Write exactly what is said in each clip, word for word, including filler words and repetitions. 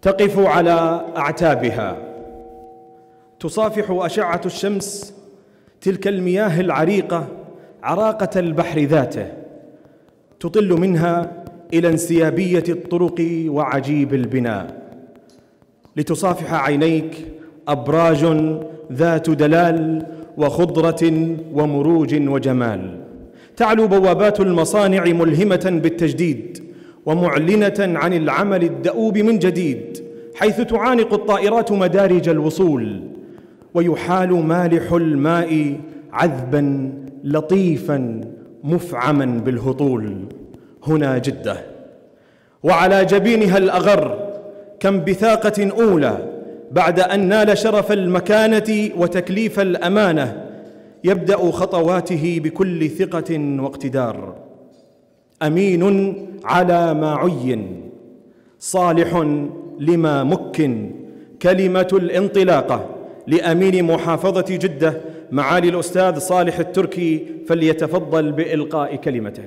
تقف على أعتابها، تصافح أشعة الشمس تلك المياه العريقة عراقة البحر ذاته، تطل منها إلى انسيابية الطرق وعجيب البناء، لتصافح عينيك أبراج ذات دلال وخضرة ومروج وجمال. تعلو بوابات المصانع ملهمة بالتجديد ومعلنة عن العمل الدؤوب من جديد، حيث تعانق الطائرات مدارج الوصول، ويحال مالح الماء عذبا لطيفا مفعما بالهطول. هنا جدة، وعلى جبينها الأغر كم بثاقة أولى بعد أن نال شرف المكانة وتكليف الأمانة، يبدأ خطواته بكل ثقة واقتدار، أمين على ما عين، صالح لما مكن. كلمة الانطلاقة لأمين محافظة جدة معالي الأستاذ صالح التركي، فليتفضل بإلقاء كلمته.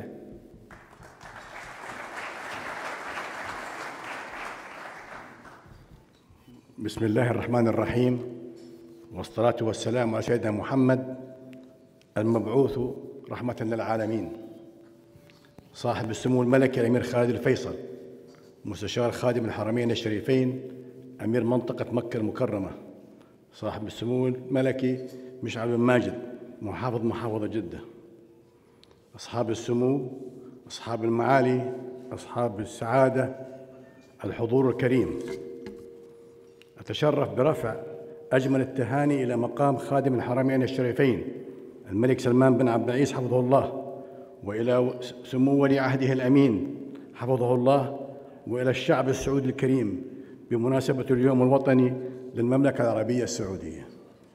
بسم الله الرحمن الرحيم، والصلاة والسلام على سيدنا محمد المبعوث رحمة للعالمين، صاحب السمو الملكي الأمير خالد الفيصل، مستشار خادم الحرمين الشريفين، أمير منطقة مكة المكرمة، صاحب السمو الملكي مشعل بن ماجد، محافظ محافظة جدة، أصحاب السمو، أصحاب المعالي، أصحاب السعادة، الحضور الكريم، أتشرف برفع أجمل التهاني إلى مقام خادم الحرمين الشريفين الملك سلمان بن عبد العزيز حفظه الله، وإلى سمو ولي عهده الأمين حفظه الله، وإلى الشعب السعودي الكريم بمناسبة اليوم الوطني للمملكة العربية السعودية.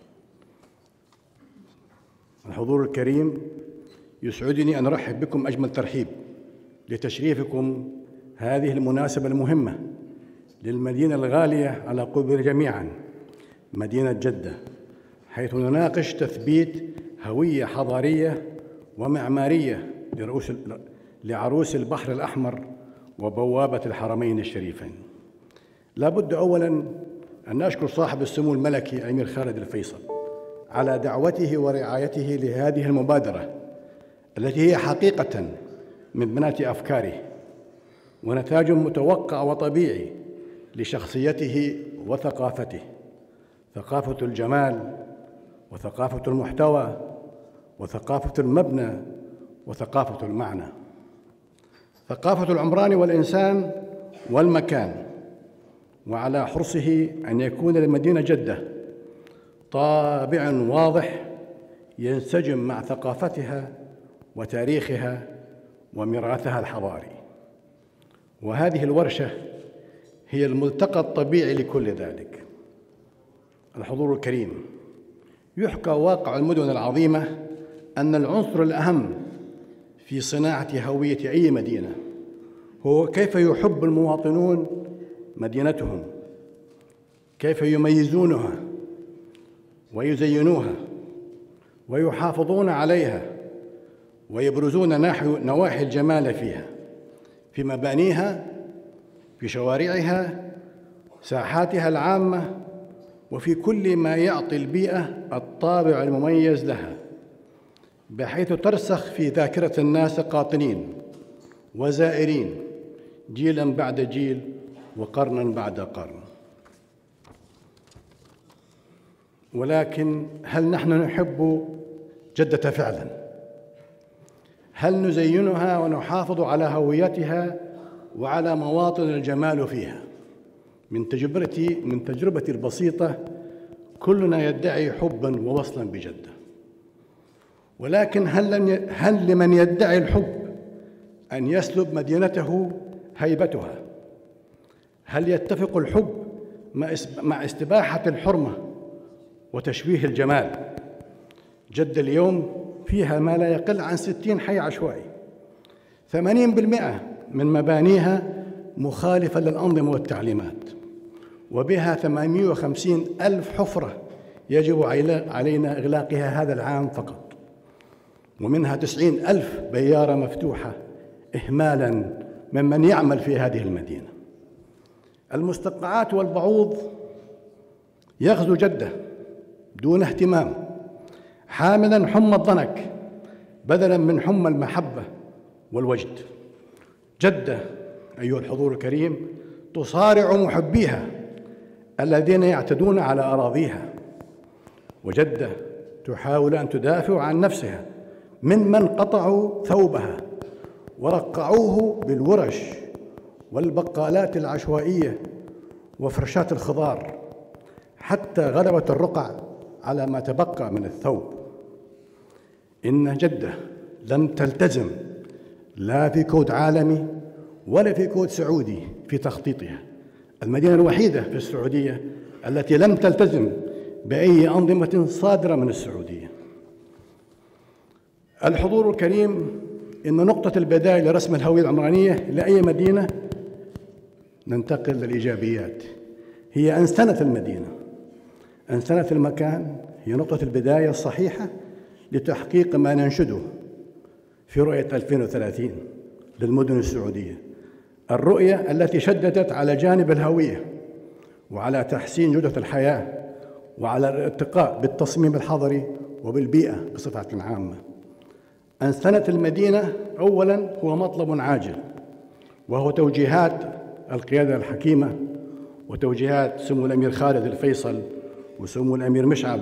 الحضور الكريم، يسعدني أن أرحب بكم أجمل ترحيب لتشريفكم هذه المناسبة المهمة للمدينة الغالية على قلوبنا جميعاً، مدينة جدة، حيث نناقش تثبيت هوية حضارية ومعمارية لرؤوس لعروس البحر الأحمر وبوابة الحرمين الشريفين. لا بد أولاً أن نشكر صاحب السمو الملكي الأمير خالد الفيصل على دعوته ورعايته لهذه المبادرة، التي هي حقيقة من بنات أفكاره ونتاج متوقع وطبيعي لشخصيته وثقافته، ثقافة الجمال وثقافة المحتوى وثقافة المبنى وثقافة المعنى، ثقافة العمران والإنسان والمكان. وعلى حرصه أن يكون لمدينة جدة طابع واضح ينسجم مع ثقافتها وتاريخها وميراثها الحضاري، وهذه الورشة هي الملتقى الطبيعي لكل ذلك. الحضور الكريم، يحكى واقع المدن العظيمة أن العنصر الأهم في صناعة هوية أي مدينة هو كيف يحب المواطنون مدينتهم، كيف يميزونها ويزينوها ويحافظون عليها ويبرزون نواحي الجمال فيها، في مبانيها، في شوارعها، ساحاتها العامة، وفي كل ما يعطي البيئة الطابع المميز لها، بحيث ترسخ في ذاكرة الناس قاطنين وزائرين جيلاً بعد جيل وقرناً بعد قرن. ولكن هل نحن نحب جدة فعلاً؟ هل نزينها ونحافظ على هويتها وعلى مواطن الجمال فيها؟ من تجربتي من تجربتي البسيطة، كلنا يدعي حباً ووصلاً بجدة، ولكن هل, لم هل لمن يدعي الحب أن يسلب مدينته هيبتها؟ هل يتفق الحب مع استباحة الحرمة وتشويه الجمال؟ جدة اليوم فيها ما لا يقل عن ستين حي عشوائي، ثمانين بالمئة من مبانيها مخالفة للأنظمة والتعليمات، وبها ثمانمائة وخمسين ألف حفرة يجب علينا إغلاقها هذا العام فقط، ومنها تسعين ألف بيارة مفتوحة إهمالاً ممن يعمل في هذه المدينة. المستنقعات والبعوض يغزو جدة دون اهتمام، حاملا حمى الضنك بدلا من حمى المحبة والوجد. جدة أيها الحضور الكريم تصارع محبيها الذين يعتدون على أراضيها، وجدة تحاول أن تدافع عن نفسها ممن قطعوا ثوبها ورقعوه بالورش والبقالات العشوائية وفرشات الخضار حتى غلبت الرقع على ما تبقى من الثوب. إن جدة لم تلتزم لا في كود عالمي ولا في كود سعودي في تخطيطها، المدينة الوحيدة في السعودية التي لم تلتزم بأي أنظمة صادرة من السعودية. الحضور الكريم، إن نقطة البداية لرسم الهوية العمرانية لأي مدينة، ننتقل للإيجابيات، هي أنسنة المدينة، أنسنة المكان، هي نقطة البداية الصحيحة لتحقيق ما ننشده في رؤية ألفين وثلاثين للمدن السعودية، الرؤية التي شددت على جانب الهوية وعلى تحسين جودة الحياة وعلى الارتقاء بالتصميم الحضري وبالبيئة بصفة عامة. أنسنة المدينة أولاً هو مطلب عاجل، وهو توجيهات القيادة الحكيمة وتوجيهات سمو الأمير خالد الفيصل وسمو الأمير مشعب.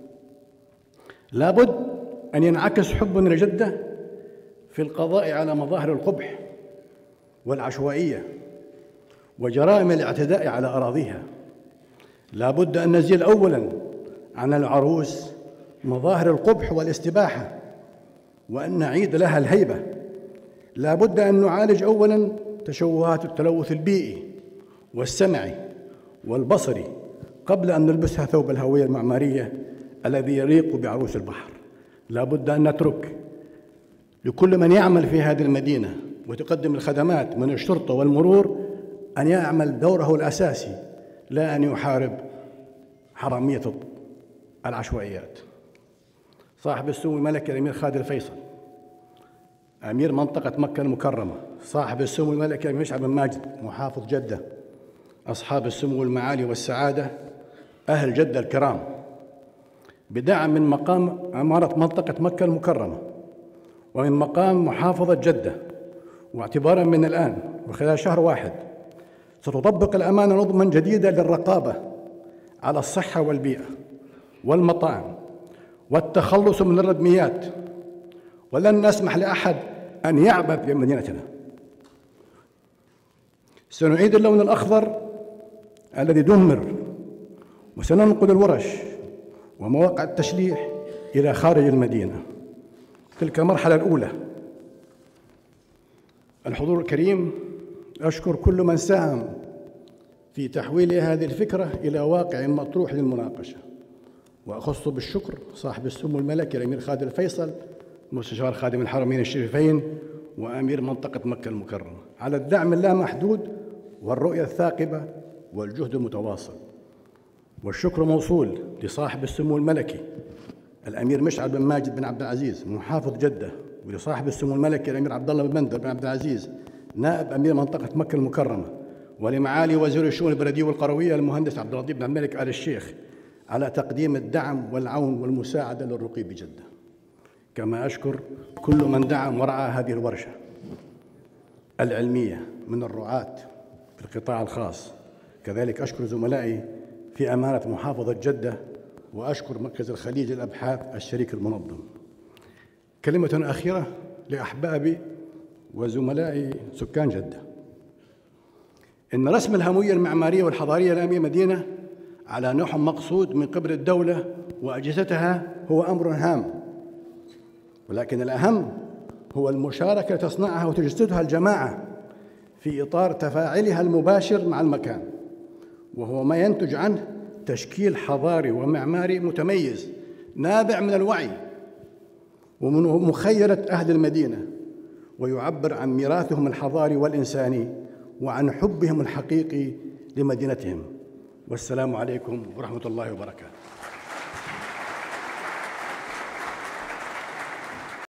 لابد أن ينعكس حبنا لجدة في القضاء على مظاهر القبح والعشوائية وجرائم الاعتداء على أراضيها. لابد أن نزيل أولاً عن العروس مظاهر القبح والاستباحة وأن نعيد لها الهيبة. لابد أن نعالج أولاً تشوهات التلوث البيئي والسمعي والبصري قبل أن نلبسها ثوب الهوية المعمارية الذي يليق بعروس البحر. لابد أن نترك لكل من يعمل في هذه المدينة وتقدم الخدمات من الشرطة والمرور أن يعمل دوره الأساسي، لا أن يحارب حرامية العشوائيات. صاحب السمو الملكي الأمير خالد الفيصل أمير منطقة مكة المكرمة، صاحب السمو الملكي الأمير مشعب بن ماجد محافظ جدة، أصحاب السمو والمعالي والسعادة أهل جدة الكرام، بدعم من مقام عمارة منطقة مكة المكرمة ومن مقام محافظة جدة، واعتباراً من الآن وخلال شهر واحد ستطبق الأمانة نظماً جديدة للرقابة على الصحة والبيئة والمطاعم والتخلص من الردميات، ولن نسمح لأحد أن يعبث بمدينتنا. سنعيد اللون الأخضر الذي دمر، وسننقل الورش ومواقع التشليح إلى خارج المدينة. تلك المرحلة الأولى. الحضور الكريم، أشكر كل من ساهم في تحويل هذه الفكرة إلى واقع مطروح للمناقشة، وأخص بالشكر صاحب السمو الملكي الأمير خالد الفيصل مستشار خادم الحرمين الشريفين وأمير منطقة مكة المكرمة على الدعم اللامحدود والرؤية الثاقبة والجهد المتواصل. والشكر موصول لصاحب السمو الملكي الأمير مشعب بن ماجد بن عبد العزيز محافظ جدة، ولصاحب السمو الملكي الأمير عبد الله بن بندر بن عبد العزيز نائب أمير منطقة مكة المكرمة، ولمعالي وزير الشؤون البلدية والقروية المهندس عبد اللطيف بن عبد الملك آل الشيخ على تقديم الدعم والعون والمساعدة للرقي بجدة. كما أشكر كل من دعم ورعى هذه الورشة العلمية من الرعاة في القطاع الخاص. كذلك أشكر زملائي في أمانة محافظة جدة، وأشكر مركز الخليج للأبحاث الشريك المنظم. كلمة أخيرة لأحبابي وزملائي سكان جدة. إن رسم الهوية المعمارية والحضارية لأي مدينة على نحو مقصود من قبل الدولة وأجهزتها هو أمر هام، ولكن الأهم هو المشاركة تصنعها وتجسدها الجماعة في إطار تفاعلها المباشر مع المكان، وهو ما ينتج عنه تشكيل حضاري ومعماري متميز نابع من الوعي ومن مخيلة أهل المدينة، ويعبر عن ميراثهم الحضاري والإنساني وعن حبهم الحقيقي لمدينتهم. والسلام عليكم ورحمة الله وبركاته.